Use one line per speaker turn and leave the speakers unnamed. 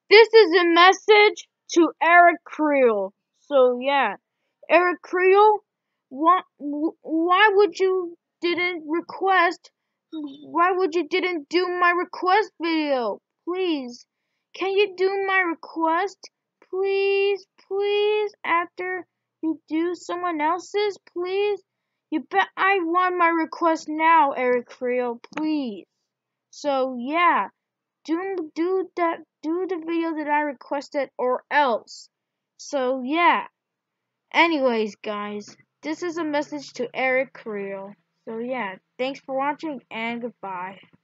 This is a message to Eric Creel. So yeah, Eric Creel, why would you didn't request? Why would you didn't do my request video? Please, can you do my request? Please, please. After you do someone else's, please. You bet I want my request now, Eric Creel. Please. So yeah. Do the video that I requested or else. So yeah. Anyways, guys, this is a message to Eric Creel. So yeah, thanks for watching and goodbye.